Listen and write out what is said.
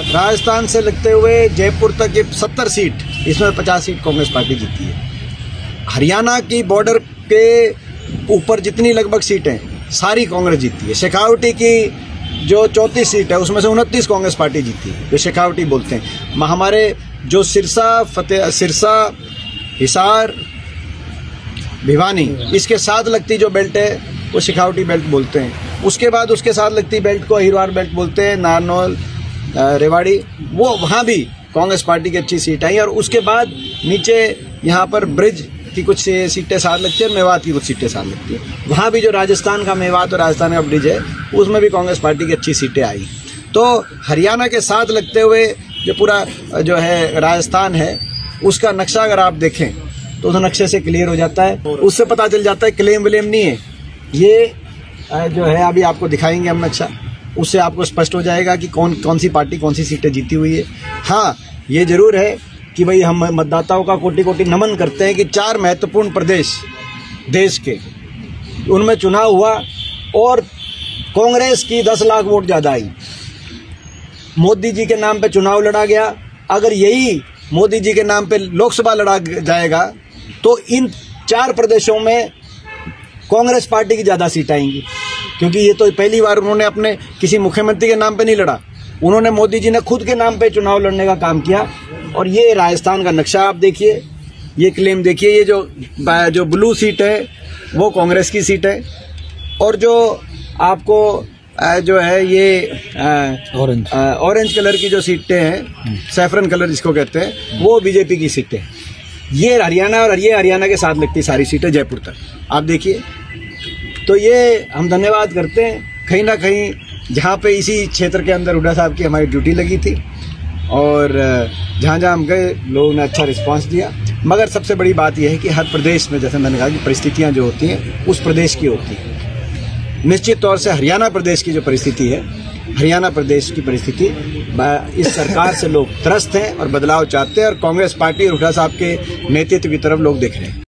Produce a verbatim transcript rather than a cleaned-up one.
राजस्थान से लगते हुए जयपुर तक ये सत्तर सीट, इसमें पचास सीट कांग्रेस पार्टी जीती है। हरियाणा की बॉर्डर के ऊपर जितनी लगभग सीटें सारी कांग्रेस जीती है। शेखावटी की जो चौंतीस सीट है उसमें से उनतीस कांग्रेस पार्टी जीती है, जो शेखावटी बोलते हैं। हमारे जो सिरसा, फतेह सिरसा, हिसार, भिवानी, इसके साथ लगती जो बेल्ट है वो शेखावटी बेल्ट बोलते हैं। उसके बाद उसके साथ लगती बेल्ट को अहिरवार बेल्ट बोलते हैं। नारनौल, रेवाड़ी, वो वहाँ भी कांग्रेस पार्टी की अच्छी सीट आई। और उसके बाद नीचे यहाँ पर ब्रिज की कुछ सीटें साथ लगती है, मेवात की कुछ सीटें साथ लगती है। वहाँ भी जो राजस्थान का मेवात और राजस्थान का ब्रिज है उसमें भी कांग्रेस पार्टी की अच्छी सीटें आई। तो हरियाणा के साथ लगते हुए जो पूरा जो है राजस्थान है उसका नक्शा अगर आप देखें तो उस नक्शे से क्लियर हो जाता है, उससे पता चल जाता है। क्लेम विलेम नहीं है ये, जो है अभी आपको दिखाएंगे हम नक्शा, उससे आपको स्पष्ट हो जाएगा कि कौन कौन सी पार्टी कौन सी सीटें जीती हुई है। हाँ, ये जरूर है कि भाई हम मतदाताओं का कोटि कोटि नमन करते हैं कि चार महत्वपूर्ण प्रदेश देश के, उनमें चुनाव हुआ और कांग्रेस की दस लाख वोट ज़्यादा आई। मोदी जी के नाम पे चुनाव लड़ा गया। अगर यही मोदी जी के नाम पे लोकसभा लड़ा जाएगा तो इन चार प्रदेशों में कांग्रेस पार्टी की ज़्यादा सीट आएंगी, क्योंकि ये तो पहली बार उन्होंने अपने किसी मुख्यमंत्री के नाम पे नहीं लड़ा, उन्होंने मोदी जी ने खुद के नाम पे चुनाव लड़ने का काम किया। और ये राजस्थान का नक्शा आप देखिए, ये क्लेम देखिए, ये जो जो ब्लू सीट है वो कांग्रेस की सीट है और जो आपको जो है ये ऑरेंज ऑरेंज कलर की जो सीटें हैं, सैफरन कलर जिसको कहते हैं, वो बीजेपी की सीटें। ये हरियाणा और ये हरियाणा के साथ लगती सारी सीटें जयपुर तक, आप देखिए। तो ये हम धन्यवाद करते हैं, कहीं ना कहीं जहाँ पे इसी क्षेत्र के अंदर हुड्डा साहब की हमारी ड्यूटी लगी थी और जहाँ जहाँ हम गए लोगों ने अच्छा रिस्पांस दिया। मगर सबसे बड़ी बात यह है कि हर प्रदेश में, जैसे मैंने कहा, कि परिस्थितियाँ जो होती हैं उस प्रदेश की होती हैं। निश्चित तौर से हरियाणा प्रदेश की जो परिस्थिति है, हरियाणा प्रदेश की परिस्थिति, इस सरकार से लोग त्रस्त हैं और बदलाव चाहते हैं और कांग्रेस पार्टी और हुड्डा साहब के नेतृत्व की तरफ लोग देख रहे हैं।